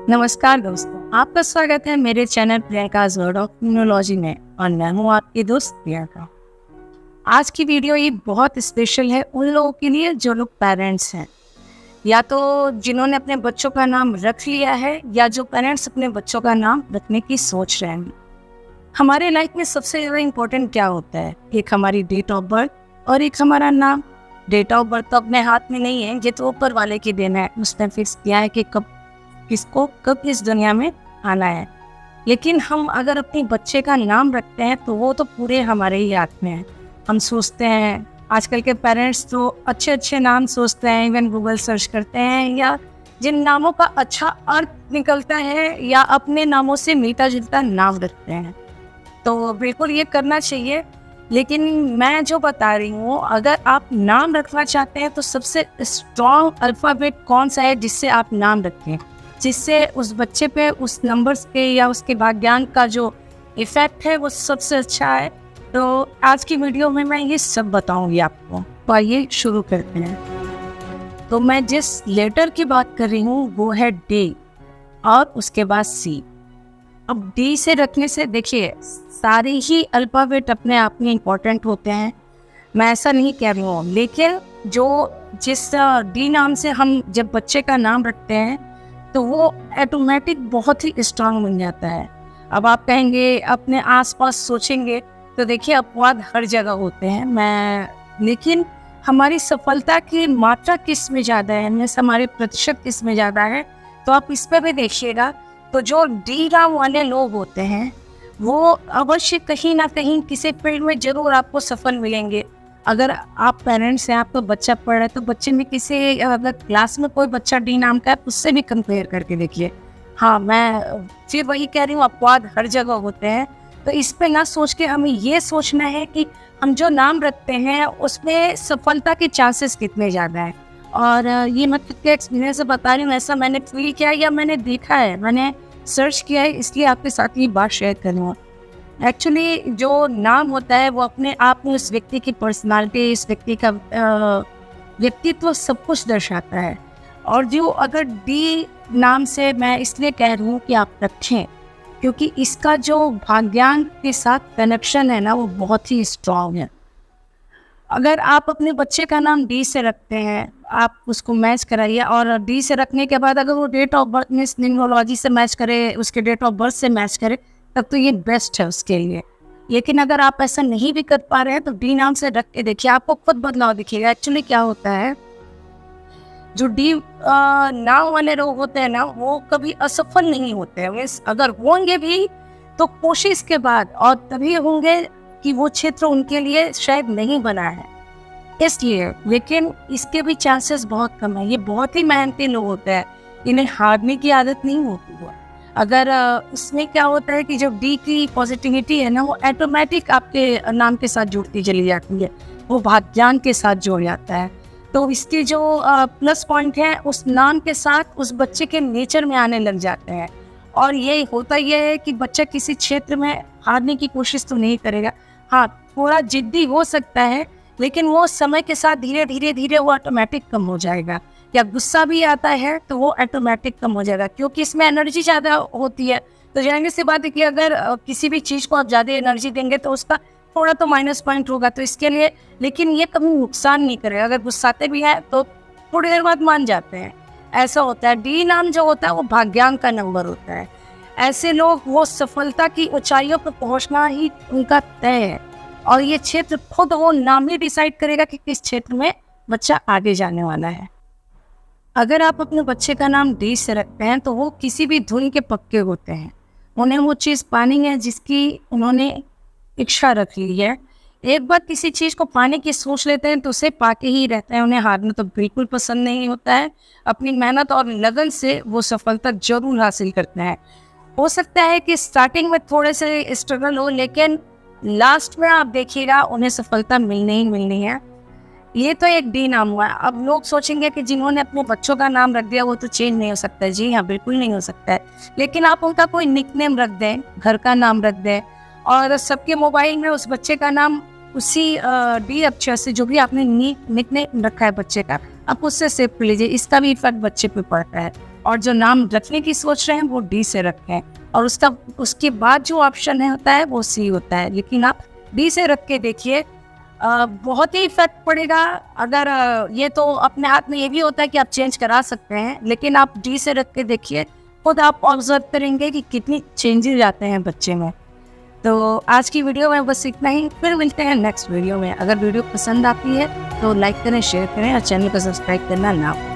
नमस्कार दोस्तों, आपका स्वागत है मेरे channel Priyanka's world of immunology में और मैं हूँ आपकी दोस्त प्रियंका। आज की वीडियो ये बहुत स्पेशल है उन लोगों के लिए जो लोग पेरेंट्स हैं, या तो जिन्होंने अपने बच्चों का नाम रख लिया है या जो पेरेंट्स अपने बच्चों का नाम रखने की सोच रहे हैं। हमारे लाइफ में सबसे ज़्यादा इम्पोर्टेंट क्या होता है? एक हमारी डेट ऑफ बर्थ और एक हमारा नाम। डेट ऑफ बर्थ तो अपने हाथ में नहीं है, ये तो ऊपर वाले की देना है। उसने फिक्स किया है कि किसको कब इस दुनिया में आना है। लेकिन हम अगर अपने बच्चे का नाम रखते हैं तो वो तो पूरे हमारे ही हाथ में है। हम सोचते हैं, आजकल के पेरेंट्स तो अच्छे अच्छे नाम सोचते हैं, इवन गूगल सर्च करते हैं, या जिन नामों का अच्छा अर्थ निकलता है या अपने नामों से मिलता जुलता नाम रखते हैं। तो बिल्कुल ये करना चाहिए। लेकिन मैं जो बता रही हूँ, अगर आप नाम रखना चाहते हैं तो सबसे स्ट्रॉन्ग अल्फ़ाबेट कौन सा है जिससे आप नाम रखें, जिससे उस बच्चे पे उस नंबर्स के या उसके भाग्यांक का जो इफ़ेक्ट है वो सबसे अच्छा है। तो आज की वीडियो में मैं ये सब बताऊंगी आपको। तो आइए शुरू करते हैं। तो मैं जिस लेटर की बात कर रही हूँ वो है डी और उसके बाद सी। अब डी से रखने से देखिए, सारे ही अल्फ़ाबेट अपने आप में इम्पोर्टेंट होते हैं, मैं ऐसा नहीं कह रही हूँ। लेकिन जिस डी नाम से हम जब बच्चे का नाम रखते हैं तो वो ऑटोमेटिक बहुत ही स्ट्रांग बन जाता है। अब आप कहेंगे, अपने आसपास सोचेंगे तो देखिए अपवाद हर जगह होते हैं, लेकिन हमारी सफलता की मात्रा किस में ज़्यादा है, मीन्स हमारे प्रतिशत किस में ज़्यादा है, तो आप इस पर भी देखिएगा। तो जो डी नाम वाले लोग होते हैं वो अवश्य कहीं ना कहीं किसी फील्ड में ज़रूर आपको सफल मिलेंगे। अगर आप पेरेंट्स हैं, आपका बच्चा पढ़ रहा है, तो बच्चे में किसी अगर क्लास में कोई बच्चा डी नाम का है उससे भी कंपेयर करके देखिए। हाँ, मैं फिर वही कह रही हूँ, अपवाद हर जगह होते हैं। तो इस पे ना सोच के हमें ये सोचना है कि हम जो नाम रखते हैं उसमें सफलता के चांसेस कितने ज़्यादा है। और ये मैं खुद के एक्सपीरियंस से बता रही हूँ, ऐसा मैंने फील किया या मैंने देखा है, मैंने सर्च किया है, इसलिए आपके साथ ये बात शेयर कर रही हूँ। एक्चुअली जो नाम होता है वो अपने आप में उस व्यक्ति की पर्सनालिटी, इस व्यक्ति का व्यक्तित्व सब कुछ दर्शाता है। और जो अगर डी नाम से मैं इसलिए कह रही हूँ कि आप रखें, क्योंकि इसका जो भाग्यांक के साथ कनेक्शन है ना वो बहुत ही स्ट्रॉन्ग है। अगर आप अपने बच्चे का नाम डी से रखते हैं, आप उसको मैच कराइए, और डी से रखने के बाद अगर वो डेट ऑफ बर्थ में न्यूमरोलॉजी से मैच करे, उसके डेट ऑफ बर्थ से मैच करे, तब तो ये बेस्ट है उसके लिए। लेकिन अगर आप ऐसा नहीं भी कर पा रहे हैं तो डी नाम से रख के देखिए, आपको खुद बदलाव दिखेगा। एक्चुअली क्या होता है, जो डी नाम वाले लोग होते हैं ना वो कभी असफल नहीं होते हैं। अगर होंगे भी तो कोशिश के बाद, और तभी होंगे कि वो क्षेत्र उनके लिए शायद नहीं बना है इसलिए। लेकिन इसके भी चांसेस बहुत कम है। ये बहुत ही मेहनती लोग होते हैं, इन्हें हारने की आदत नहीं होती है। अगर इसमें क्या होता है कि जो डी की पॉजिटिविटी है ना वो ऑटोमेटिक आपके नाम के साथ जुड़ती चली जाती है, वो भाग्यांक के साथ जुड़ जाता है। तो इसके जो प्लस पॉइंट है उस नाम के साथ उस बच्चे के नेचर में आने लग जाते हैं। और ये होता यह है कि बच्चा किसी क्षेत्र में हारने की कोशिश तो नहीं करेगा। हाँ, थोड़ा जिद्दी हो सकता है, लेकिन वो समय के साथ धीरे धीरे वो ऑटोमेटिक कम हो जाएगा। या गुस्सा भी आता है तो वो ऑटोमेटिक कम हो जाएगा, क्योंकि इसमें एनर्जी ज़्यादा होती है। तो जाहिर सी बात है कि अगर किसी भी चीज़ को आप ज़्यादा एनर्जी देंगे तो उसका थोड़ा तो माइनस पॉइंट होगा। तो इसके लिए, लेकिन ये कभी नुकसान नहीं करेगा। अगर गुस्साते भी हैं तो थोड़ी देर बाद मान जाते हैं, ऐसा होता है। डी नाम जो होता है वो भाग्यांक का नंबर होता है। ऐसे लोग, वो सफलता की ऊंचाइयों पर पहुंचना ही उनका तय है, और ये क्षेत्र खुद वो नाम ही डिसाइड करेगा कि किस क्षेत्र में बच्चा आगे जाने वाला है। अगर आप अपने बच्चे का नाम डी से रखते हैं तो वो किसी भी धुन के पक्के होते हैं। उन्हें वो चीज़ पानी है जिसकी उन्होंने इच्छा रख ली है। एक बार किसी चीज़ को पाने की सोच लेते हैं तो उसे पाके ही रहते हैं। उन्हें हारना तो बिल्कुल पसंद नहीं होता है। अपनी मेहनत और लगन से वो सफलता जरूर हासिल करते हैं। हो सकता है कि स्टार्टिंग में थोड़े से स्ट्रगल हो, लेकिन लास्ट में आप देखिएगा उन्हें सफलता मिलनी ही मिलनी है। ये तो एक डी नाम हुआ। अब लोग सोचेंगे कि जिन्होंने अपने बच्चों का नाम रख दिया वो तो चेंज नहीं हो सकता है। जी हाँ, बिल्कुल नहीं हो सकता है। लेकिन आप उनका कोई निकनेम रख दें, घर का नाम रख दें, और सबके मोबाइल में उस बच्चे का नाम उसी डी अक्षर से, जो भी आपने निकनेम रखा है बच्चे का, आप उससे सेव कर लीजिए। इसका भी इफेक्ट बच्चे पे पड़ता है। और जो नाम रखने की सोच रहे हैं वो डी से रखें, और उसके बाद जो ऑप्शन होता है वो सी होता है, लेकिन आप डी से रख के देखिए, बहुत ही इफेक्ट पड़ेगा। अगर ये तो अपने हाथ में ये भी होता है कि आप चेंज करा सकते हैं, लेकिन आप डी से रख के देखिए, खुद आप ऑब्जर्व करेंगे कि कितनी चेंजेस आते हैं बच्चे में। तो आज की वीडियो में बस इतना ही, फिर मिलते हैं नेक्स्ट वीडियो में। अगर वीडियो पसंद आती है तो लाइक करें, शेयर करें और चैनल को सब्सक्राइब करना ना भूलें।